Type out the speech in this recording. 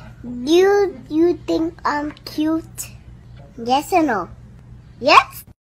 You think I'm cute? Yes or no? Yes?